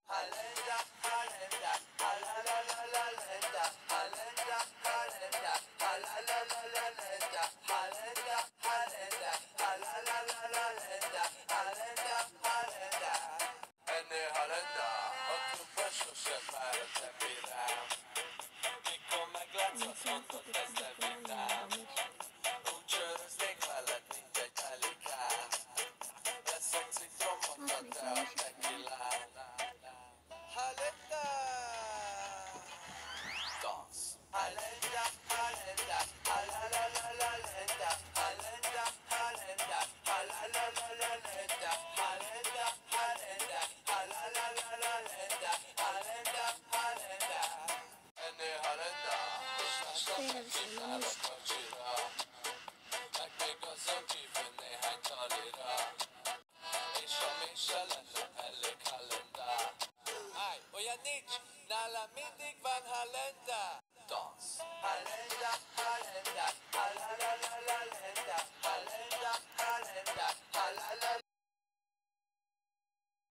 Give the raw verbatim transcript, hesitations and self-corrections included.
Halenda, halenda, halalalalenda, halenda, halenda, halalalalenda, halenda, halenda, halalalalenda, halenda, halenda. Enne halenda, otro puesto se para terminar. Y con la glaza foto desde Vietnam. Ucciso stekvalatnica italica. La sexy tromba da tequila. Halenda. Dance. Halenda, halenda, halalalalenda, halenda, halenda, halalalalenda, halenda, halenda, halalalalenda, halenda, halenda. Enne halenda. Şöyle bir şey olmuş. Ay, och jag nick, när la mindig van halenda. Dans.